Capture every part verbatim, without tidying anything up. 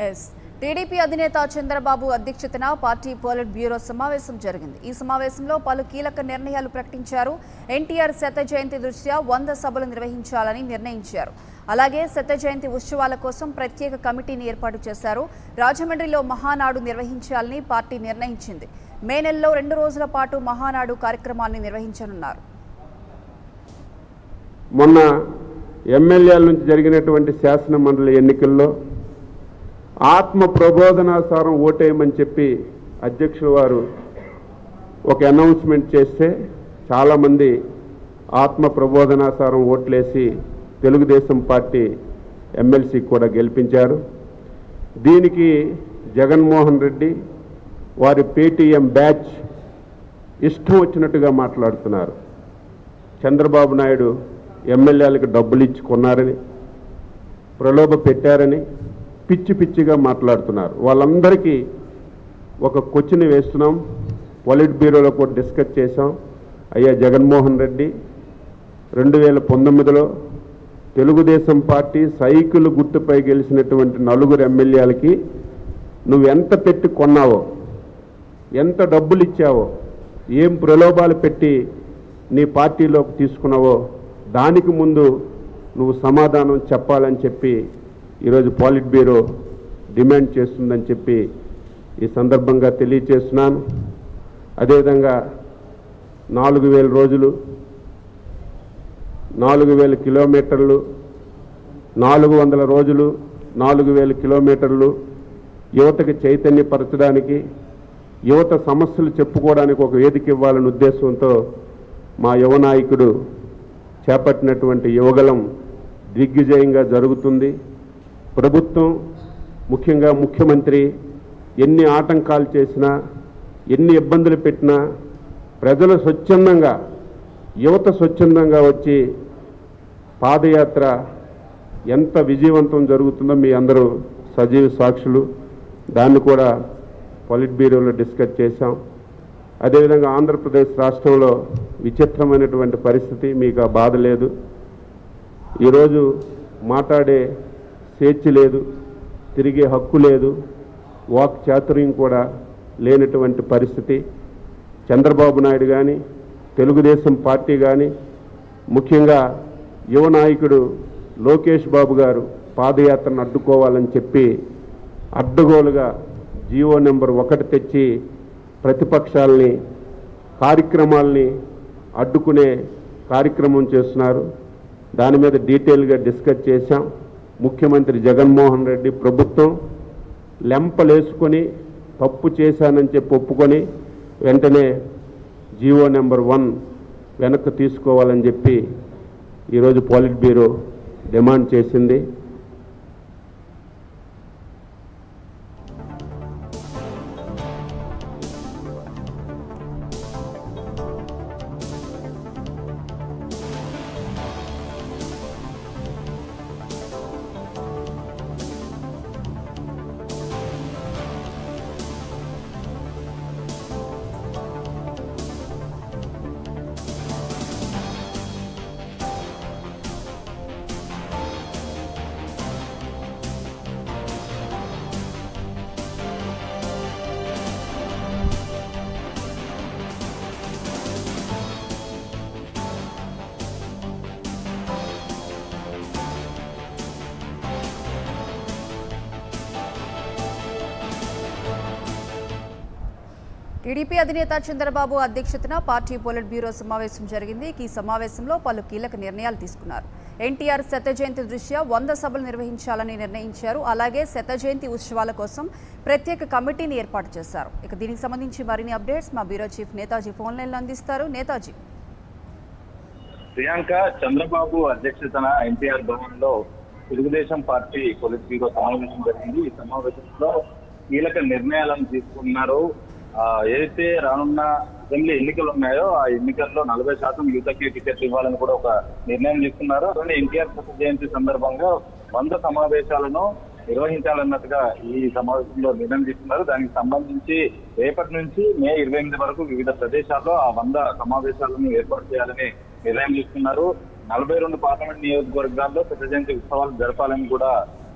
Yes TDP అధినేత చంద్రబాబు అధ్యక్షతన party polit bureau సమావేశం జరిగింది। ఈ సమావేశంలో పలు కీలక నిర్ణయాలు ప్రకటించారు। ఎన్టీఆర్ శత జయంతి దృష్ట్యా వంద సభలు నిర్వహించాలని నిర్ణయించారు। అలాగే శత జయంతి ఉత్సవాల కోసం ప్రత్యేక కమిటీని ఏర్పాటు చేశారు। రాజమండ్రిలో మహానాడు నిర్వహించాలని పార్టీ నిర్ణయించింది। మే నెలలో రెండు రోజుల పాటు మహానాడు కార్యక్రమాన్ని నిర్వహించనున్నారు। మొన్న ఎమ్మెల్యేల నుంచి జరిగినటువంటి శాసన మండలి ఎన్నికల్లో ఆత్మ ప్రబోధనాసారం ఓటేయమని చెప్పి అధ్యక్షుల వారు ఒక అనౌన్స్మెంట్ చేస్తే చాలామంది ఆత్మ ప్రబోధనాసారం ఓట్లేసి తెలుగుదేశం పార్టీ ఎమ్మెల్సీ కూడా గెలిపించారు। దీనికి జగన్మోహన్ రెడ్డి వారి పేటీఎం బ్యాచ్ ఇష్టం వచ్చినట్టుగా మాట్లాడుతున్నారు। చంద్రబాబు నాయుడు ఎమ్మెల్యేలకు డబ్బులు ఇచ్చి కొన్నారని ప్రలోభ పెట్టారని పిచ్చి పిచ్చిగా మాట్లాడుతున్నారు। వాళ్ళందరికీ ఒక క్వశ్చన్ వేస్తున్నాం, పొలిట్ బ్యూరోలో కూడా డిస్కస్ చేశాం। అయ్యా జగన్మోహన్ రెడ్డి, రెండు వేల పంతొమ్మిదిలో తెలుగుదేశం పార్టీ సైకిల్ గుర్తుపై గెలిచినటువంటి నలుగురు ఎమ్మెల్యేలకి నువ్వు ఎంత పెట్టి కొన్నావో, ఎంత డబ్బులు ఇచ్చావో, ఏం ప్రలోభాలు పెట్టి నీ పార్టీలోకి తీసుకున్నావో దానికి ముందు నువ్వు సమాధానం చెప్పాలని చెప్పి ఈరోజు పోలిట్ బ్యూరో డిమాండ్ చేస్తుందని చెప్పి ఈ సందర్భంగా తెలియచేస్తున్నాను। అదేవిధంగా నాలుగు వేల రోజులు, నాలుగు వేల కిలోమీటర్లు, నాలుగు వందల రోజులు, నాలుగు వేల కిలోమీటర్లు యువతకి చైతన్యపరచడానికి, యువత సమస్యలు చెప్పుకోవడానికి ఒక వేదిక ఇవ్వాలనే ఉద్దేశంతో మా యువ నాయకుడు చేపట్టినటువంటి యువగలం దిగ్విజయంగా జరుగుతుంది। ప్రభుత్వం, ముఖ్యంగా ముఖ్యమంత్రి ఎన్ని ఆటంకాలు చేసినా, ఎన్ని ఇబ్బందులు పెట్టినా ప్రజలు స్వచ్ఛందంగా, యువత స్వచ్ఛందంగా వచ్చి పాదయాత్ర ఎంత విజయవంతం జరుగుతుందో మీ అందరూ సజీవ సాక్షులు। దాన్ని కూడా పొలిట్ బ్యూరోలో డిస్కస్ చేశాం। అదేవిధంగా ఆంధ్రప్రదేశ్ రాష్ట్రంలో విచిత్రమైనటువంటి పరిస్థితి, మీకు ఆ బాధ లేదు। ఈరోజు మాట్లాడే స్వేచ్ఛ లేదు, తిరిగే హక్కు లేదు, వాక్ చాతుర్యం కూడా లేనటువంటి పరిస్థితి। చంద్రబాబు నాయుడు కానీ, తెలుగుదేశం పార్టీ కానీ, ముఖ్యంగా యువ నాయకుడు లోకేష్ బాబు గారు పాదయాత్రను అడ్డుకోవాలని చెప్పి అడ్డగోలుగా జీవో నెంబర్ ఒకటి తెచ్చి ప్రతిపక్షాలని, కార్యక్రమాలని అడ్డుకునే కార్యక్రమం చేస్తున్నారు। దాని మీద డీటెయిల్గా డిస్కస్ చేశాం। ముఖ్యమంత్రి జగన్మోహన్ రెడ్డి ప్రభుత్వం లెంపలేసుకొని తప్పు చేశానని చెప్పి ఒప్పుకొని వెంటనే జీవో నెంబర్ వన్ వెనక్కి తీసుకోవాలని చెప్పి ఈరోజు పోలిట్ బ్యూరో డిమాండ్ చేసింది। టీడీపీ అధినేత చంద్రబాబు అధ్యక్షతన పార్టీ పోలిట్ బ్యూరో సమావేశం జరిగింది। ఈ సమావేశంలో పలు కీలక నిర్ణయాలు తీసుకున్నారు। ఎన్టీఆర్ శత జయంతి దృష్ట్యా వంద సభలు నిర్వహించాలని నిర్ణయించారు। అలాగే శత జయంతి ఉత్సవాల కోసం ప్రత్యేక కమిటీని ఏర్పాటు చేశారు। ఇక దీనికి సంబంధించి మరిన్ని అప్డేట్స్ మా బ్యూరో చీఫ్ నేతాజీ ఫోన్ లైన్లో అందిస్తారు। నేతాజీ, ప్రియాంక, చంద్రబాబు అధ్యక్షతన ఎన్టీఆర్ భవన్ లో తెలుగుదేశం పార్టీ పోలిట్ బ్యూరో సమావేశం జరిగింది। ఈ సమావేశంలో కీలక నిర్ణయాలను తీసుకున్నారు। ఏదైతే రానున్న అసెంబ్లీ ఎన్నికలు ఉన్నాయో ఆ ఎన్నికల్లో నలభై శాతం యువతకి టికెట్ ఇవ్వాలని కూడా ఒక నిర్ణయం తీసుకున్నారు। అలానే ఎన్టీఆర్ శత జయంతి సందర్భంగా వంద సమావేశాలను నిర్వహించాలన్నట్టుగా ఈ సమావేశంలో నిర్ణయం తీసుకున్నారు। దానికి సంబంధించి రేపటి నుంచి మే ఇరవై ఎనిమిది వరకు వివిధ ప్రదేశాల్లో ఆ వంద సమావేశాలను ఏర్పాటు చేయాలని నిర్ణయం తీసుకున్నారు। నలభై రెండు పార్లమెంట్ నియోజకవర్గాల్లో శత జయంతి ఉత్సవాలు జరపాలని కూడా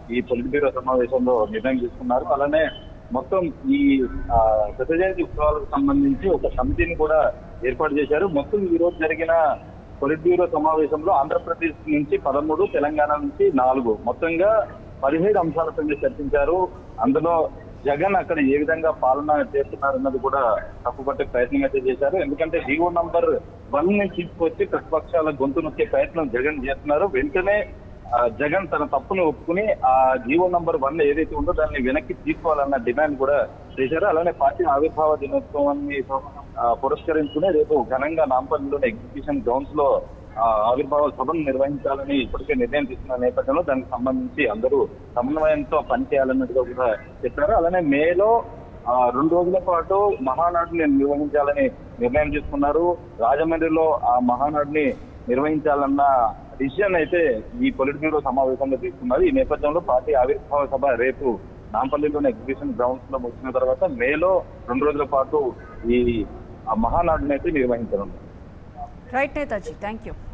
ఈ పొలిట్ బ్యూరో సమావేశంలో నిర్ణయం తీసుకున్నారు. అలానే మొత్తం ఈ శత జయంతి ఉత్సవాలకు సంబంధించి ఒక సమితిని కూడా ఏర్పాటు చేశారు. మొత్తం ఈ రోజు జరిగిన పొలిట్ బ్యూరో సమావేశంలో ఆంధ్రప్రదేశ్ నుంచి పదమూడు, తెలంగాణ నుంచి నాలుగు, మొత్తంగా పదిహేడు అంశాలపై చర్చించారు. అందులో జగన్ అక్కడ ఏ విధంగా పాలన చేస్తున్నారన్నది కూడా తప్పుపట్టే ప్రయత్నం అయితే చేశారు. ఎందుకంటే జీవో నంబర్ వన్ ని తీసుకొచ్చి ప్రతిపక్షాల గొంతు నొక్కే ప్రయత్నం జగన్ చేస్తున్నారు. వెంటనే జగన్ తన తప్పును ఒప్పుకుని ఆ జీవో నంబర్ వన్ ఏదైతే ఉందో దాన్ని వెనక్కి తీసుకోవాలన్న డిమాండ్ కూడా చేశారు. అలానే పార్టీ ఆవిర్భావ దినోత్సవాన్ని పురస్కరించుకుని రేపు ఘనంగా నాంపల్లిలోని ఎగ్జిబిషన్ గ్రౌండ్స్ లో ఆవిర్భావ సభను నిర్వహించాలని ఇప్పటికే నిర్ణయం తీసుకున్న నేపథ్యంలో దానికి సంబంధించి అందరూ సమన్వయంతో పనిచేయాలన్నట్టుగా కూడా చెప్పారు. అలానే మేలో రెండు రోజుల పాటు మహానాడుని నిర్వహించాలని నిర్ణయం తీసుకున్నారు. రాజమండ్రిలో ఆ మహానాడుని నిర్వహించాలన్న డిసిషన్ అయితే ఈ పొలిట్ బ్యూరో సమావేశంలో తీసుకున్నారు. ఈ నేపథ్యంలో పార్టీ ఆవిర్భావ సభ రేపు నాంపల్లిలోని ఎగ్జిబిషన్ గ్రౌండ్స్ లో ముగిసిన తర్వాత మేలో రెండు రోజుల పాటు ఈ మహానాడుని అయితే నిర్వహించనున్నారు. Right Netaji, thank you.